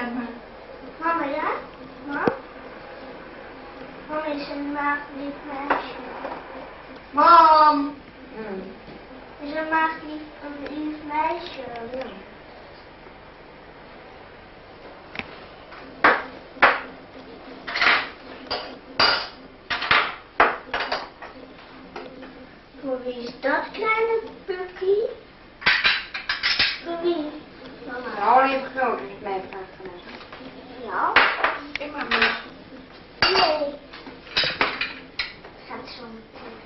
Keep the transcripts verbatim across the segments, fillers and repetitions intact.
zwemmen. Mama, ja? Mam? Mama is een maagdlief meisje. Mam! Mm. Is een maagdlief een lief meisje. Ja. Voor wie is dat kleine Pukkie? Voor wie? Mama. Nou, die heb groot, dus mij vragen vanuit. Ja? Ik mag niet. Nee. Gaat zo meteen.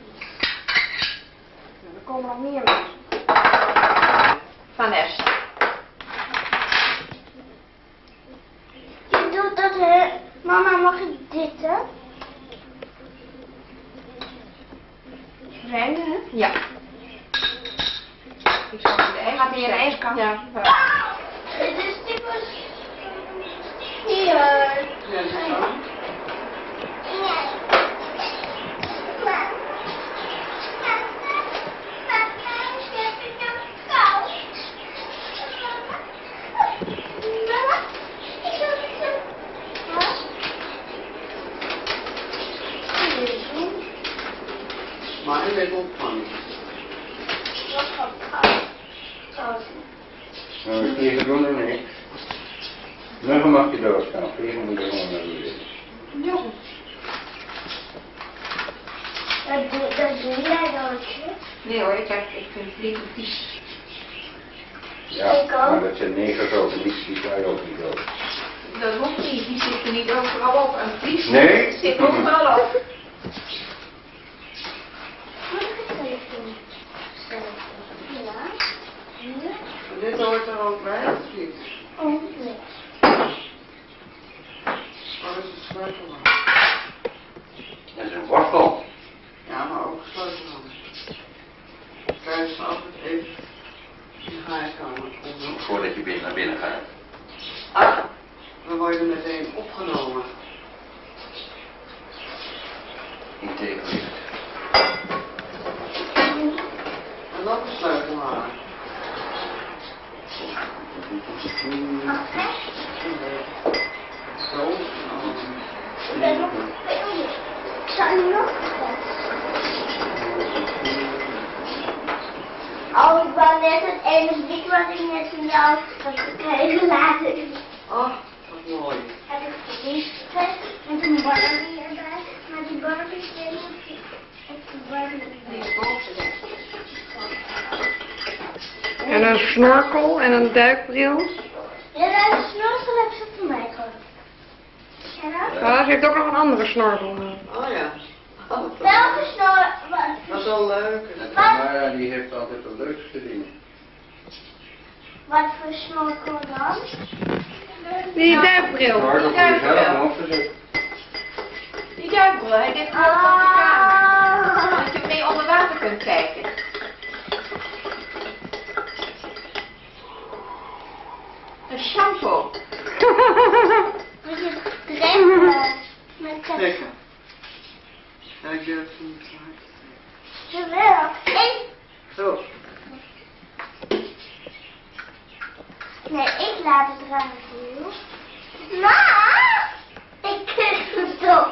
Nou, er komen nog meer mensen. Vanessa. Je doet dat, hè? Mama, mag ik dit, hè? Vreemde, hè? Ja. Ik zal in de ijs. Gaat die in de ijskast? Ja. Dit is typisch. Hier. Ja, dat is zo. Maar hij weet opvangen. Nou, vliegen doen er niks. Muggen mag je doodgaan, vliegen moet je gewoon naar de wereld. Ja. Dat doe, dat doe jij doodje. Nee hoor, ik, heb, ik vind vliegen vies. Ja, Ik ook. maar dat zijn negers ook niet, die ga je ook niet dood. Dat hoeft niet, die zitten niet overal op. Een vlies Nee? zit overal op. Ja. Hier. Dit hoort er ook bij, of niet? Oh, nee. Waar is het sleutel aan? Dat is een wortel. Ja, maar ook sleutel aan. Kijk eens altijd even in de gaarkamer komen. Voordat je weer naar binnen gaat. Ah, we worden meteen opgenomen. In tegenlicht. En nog een sleutel halen. Zo. Ik ben nog veel meer. Zou je nog Oh, ik wou net het ene lied wat ik net van jou had gekregen laten. Oh, wat mooi. Heb ik verliefd met een Barbie erbij. Maar die Barbie is weer niet. Ik heb de Barbie Die erbij. is boven. En een snorkel en een duikbril. Ja, dat is snorkel heb ze voor mij gehad. En dan? Ja, ze heeft ook nog een andere snorkel. Oh ja. Oh, dat, Welke snorkel? dat is wel leuk. Maar ja, die heeft altijd de leukste dingen. Wat voor snorkel dan? Die duikbril. Maar dat voor jezelf nog gezet. Die duikbril, hij dit ook op de kamer. Dat je mee onder water kunt kijken. Een shampoo. Moet je drinken met ketchup. Lekker. Kijk, je hebt hem klaar. Ze wil. Ik. Zo. Nee, ik laat het eruit doen. Maar ik kus het toch.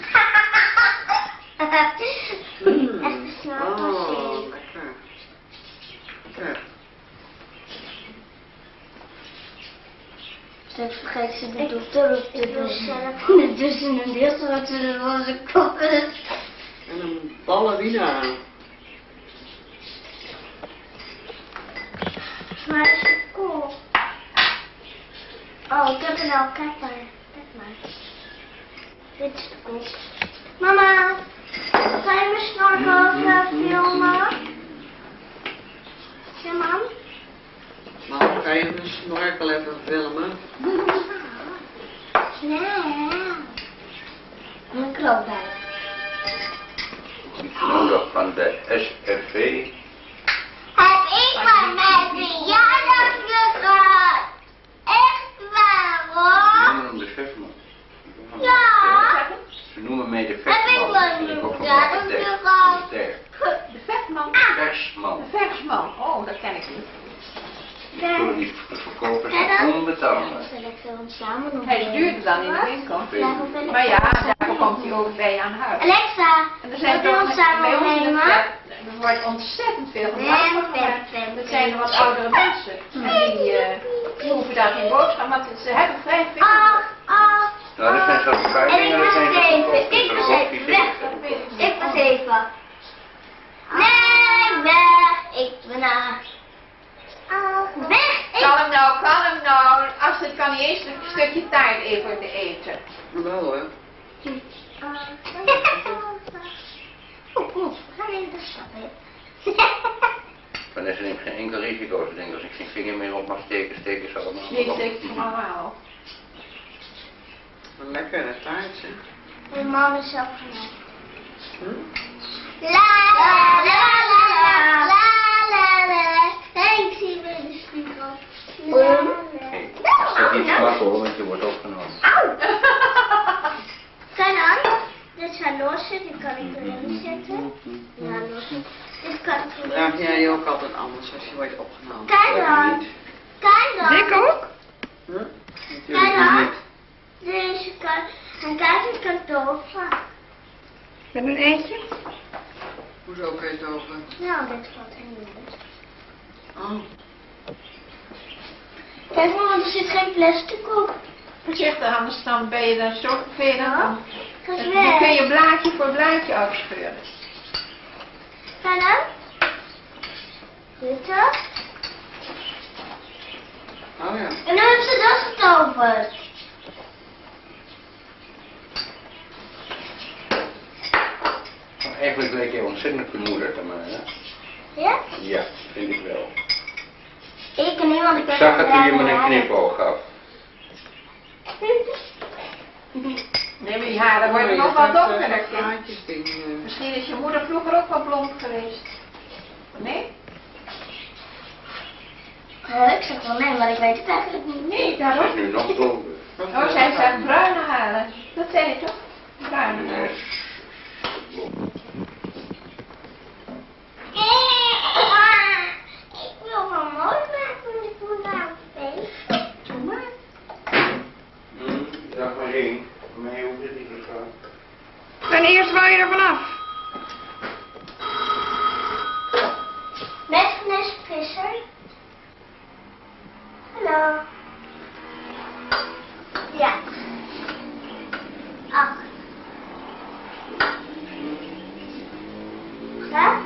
Mm. Echt snorkel. Oh, lekker. Lekker. Straks vergeet ze de dokter op te doen. De tussen een deel zodat ze de roze koppen. En een ballerina. Maar is het cool? Oh, ik heb er al. Kijk maar. Kijk maar. Dit is de cool. Mama, ga je mijn snorkel even filmen? Ja, mam? Nou, ga je mijn snorkel even filmen? Nee. Een krokodil. Nodig van de S F V. Heb ik maar met verjaardag gehad. Echt waar, hoor? Noemen hem de vechtman. Ja. Ze noemen mij de Heb ik vechtman. maar Ik ook van verjaardag de tekst. gehad. De tekst. De vechtman. Versman. De vechtman. Oh, dat ken ik niet. Die zullen die verkopen zijn onbetaalbaar. wil hem samen nog Hij is nemen. duurder dan in de winkel. Ja, hoe wil ik Maar ja, hem daar samen komt hij nemen? ook bij aan huis. Alexa, En er wil zijn je toch hem samen bij ons in de nemen? flat, er wordt ontzettend veel gemaakt van Pim, gemaakt. pim, pim, Dat zijn de wat oudere mensen. En die, uh, die hoeven daar geen boodschap, want ze hebben vrij veel. Ah, ah, Nou, dat zijn zo'n En vervuiling ik en dat was zijn het even. zo'n Ik was even weg. Ik was even. Nee, weg. Ik ben naar. Ah, weg. Ik. Kalm nou, kalm nou. Astrid kan niet eens een stukje taart even te eten. Wel hoor. Oeh, oeh, we gaan even de stap in. Vanessa neemt geen enkel risico. Ze denkt als ik geen vinger meer op mag steken, steken ze allemaal. Nee, dat ik het allemaal. Een lekkere taartje. Mijn man is zelf gemaakt. Hm? La la la la la la la. Hey, ik zie weer de spiegel. La, la. Hey, als dat niet mag hoor, want je wordt opgenomen. Auw. Kijk aan. Dit zijn losse, die kan ik erin zetten. Ja, losse. Dit kan ik erin Draag jij je ook zetten. altijd anders als je wordt opgenomen? Kijk Weet je dan. niet? Kijk dan. Ik ook? Hm? Kijk Natuurlijk dan. niet. Deze kan. En kijk, ik kan doven. Met een eentje? Hoezo kun je het over? Nou, dit valt er niet uit. Oh. Kijk maar, want er zit geen plastic op. Voorzichtig, anders dan ben je dan zo vervelend. Ja. Dan, Ga eens dan kun weg. je blaadje voor blaadje afscheuren. Kijk dan. Dit zo. Oh ja. En nu hebben ze dat getoverd. Eigenlijk bleek je ontzettend vermoederd aan mij, hè? Ja? Ja, vind ik wel. Ik en iemand, ik Ik ben zag het toen je me een raar. knipoog gaf. Nee, maar die haren worden nog wat donkerder. kind. Gaatjes dingen. Misschien is je moeder vroeger ook wel blond geweest. Nee? Oh, ik zeg wel nee, maar ik weet het eigenlijk niet. Nee, Het daarom. is nu nog donker. Oh, zij zijn bruine haren. Dat zei je toch? Bruine Nee. haren. Ik wil wel mooi maken, want ik moet naar een feest. Doe maar. Hm, dag maar één. Voor mij hoeft het niet te gaan. En eerst wou je er vanaf. Met Vanessa Visser. Hallo. Ja. Acht. Ja?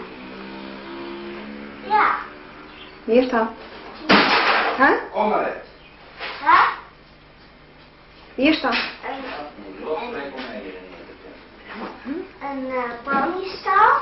Ja. Hier staat. Huh? Omelet. Ja? Hier staat. Een, Een losplek om eieren neer te zetten. een uh, ponystal.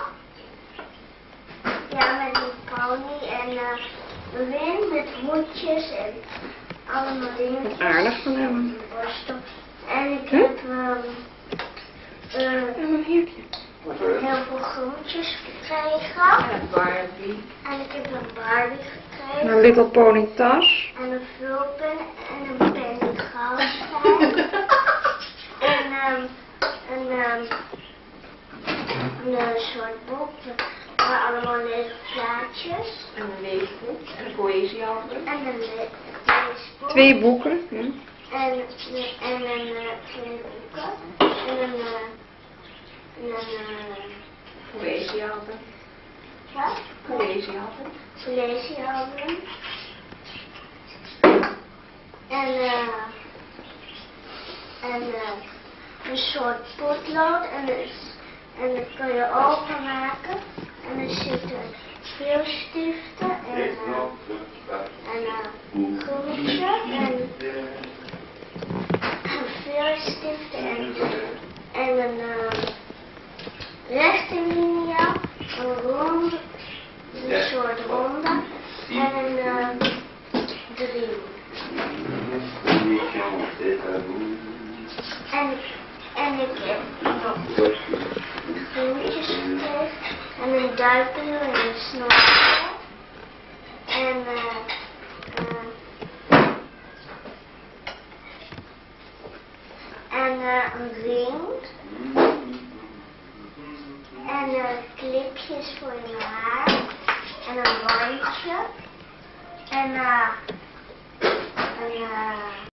Ja, met een pony en uh, een wind met hoedjes en allemaal dingen. Aardig van hem. Borstel. En ik Huh? heb um, uh, En een heertje. Wat hoor je? heel veel groentjes gekregen. En een Barbie. En ik heb een Barbie gekregen. Een Little Pony tas. En een vulpen en een pen met goudschijn. En um, een, um, een uh, soort boek waar allemaal lege plaatjes. En een leesboek. En een poëziealbum. En een le- leesboek. Twee boeken. Ja. En, en een uh, twee boeken. En een, uh, en een uh, Poëziealbum. wat? Poëziealbum. Collegealbum. En, uh, en uh, een soort potlood. En, dus, en dat kun je openmaken. En er zitten veel stiften. En, uh, en een groentje. En, en veel stiften. En, en een uh, rechte linia. Een ronde. Een soort ronde. En een uh, driehoek. En, en ik heb nog groentjes gekregen. En een duikbril en een snorkel. En uh, uh, en uh, een ring. En uh, clipjes voor je haar. En een bandje. En uh, een uh,